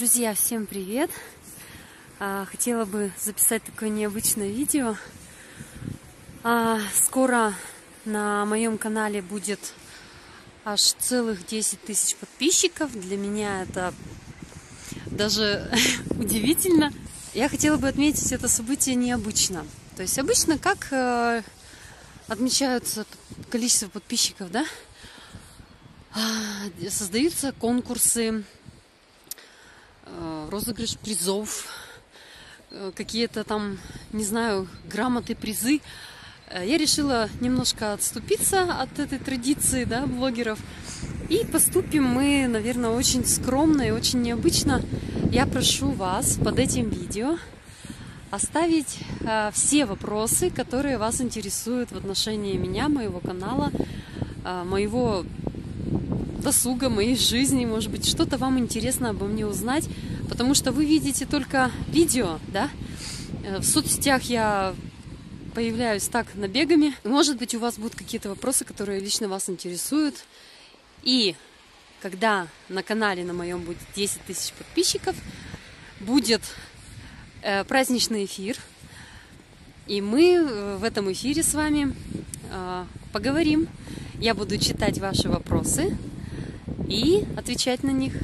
Друзья, всем привет! Хотела бы записать такое необычное видео. Скоро на моем канале будет аж целых 10 тысяч подписчиков. Для меня это даже удивительно. Я хотела бы отметить это событие необычно. То есть обычно как отмечаются количество подписчиков, да? Создаются конкурсы, розыгрыш призов, какие-то там, не знаю, грамоты, призы. Я решила немножко отступиться от этой традиции, да, блогеров. И поступим мы, наверное, очень скромно и очень необычно. Я прошу вас под этим видео оставить все вопросы, которые вас интересуют в отношении меня, моего канала, моего досуга, моей жизни, может быть, что-то вам интересно обо мне узнать, потому что вы видите только видео, да? В соцсетях я появляюсь так набегами. Может быть, у вас будут какие-то вопросы, которые лично вас интересуют. И когда на канале на моем будет 10 тысяч подписчиков, будет праздничный эфир, и мы в этом эфире с вами поговорим. Я буду читать ваши вопросы и отвечать на них.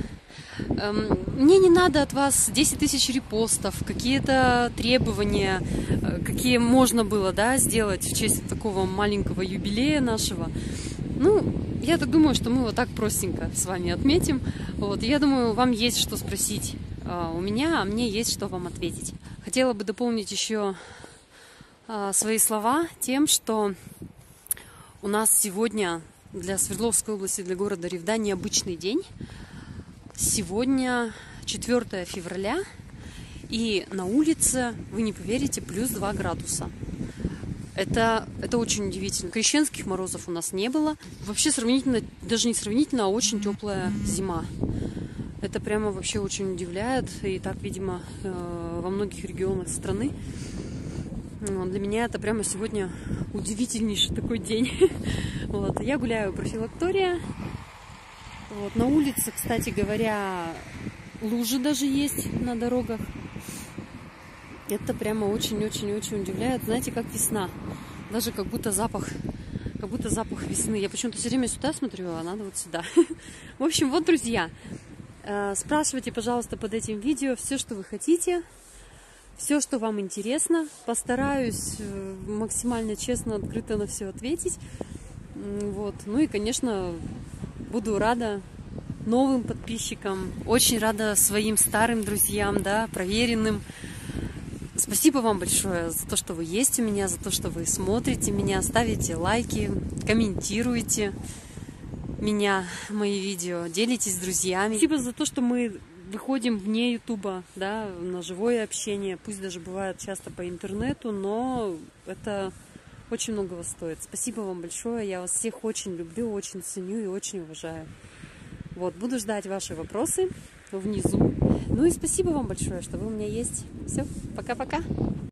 Мне не надо от вас 10 тысяч репостов, какие-то требования, какие можно было, да, сделать в честь такого маленького юбилея нашего. Ну, я так думаю, что мы вот так простенько с вами отметим. Вот, я думаю, вам есть что спросить у меня, а мне есть что вам ответить. Хотела бы дополнить еще свои слова тем, что у нас сегодня для Свердловской области, для города Ревда необычный день. Сегодня 4 февраля, и на улице, вы не поверите, плюс 2 градуса. Это очень удивительно. Крещенских морозов у нас не было. Вообще сравнительно, даже не сравнительно, а очень теплая зима. Это прямо вообще очень удивляет. И так, видимо, во многих регионах страны. Для меня это прямо сегодня удивительнейший такой день. Вот. Я гуляю профилактория. Вот. На улице, кстати говоря, лужи даже есть на дорогах. Это прямо очень-очень-очень удивляет. Знаете, как весна. Даже как будто запах весны. Я почему-то все время сюда смотрю, а надо вот сюда. В общем, вот, друзья, спрашивайте, пожалуйста, под этим видео все, что вы хотите. Все, что вам интересно. Постараюсь максимально честно, открыто на все ответить. Вот. Ну и, конечно, буду рада новым подписчикам. Очень рада своим старым друзьям, да, проверенным. Спасибо вам большое за то, что вы есть у меня, за то, что вы смотрите меня, ставите лайки, комментируете меня, мои видео, делитесь с друзьями. Спасибо за то, что мы выходим вне Ютуба, да, на живое общение, пусть даже бывает часто по интернету, но это очень многого стоит. Спасибо вам большое, я вас всех очень люблю, очень ценю и очень уважаю. Вот, буду ждать ваши вопросы внизу. Ну и спасибо вам большое, что вы у меня есть. Все, пока-пока.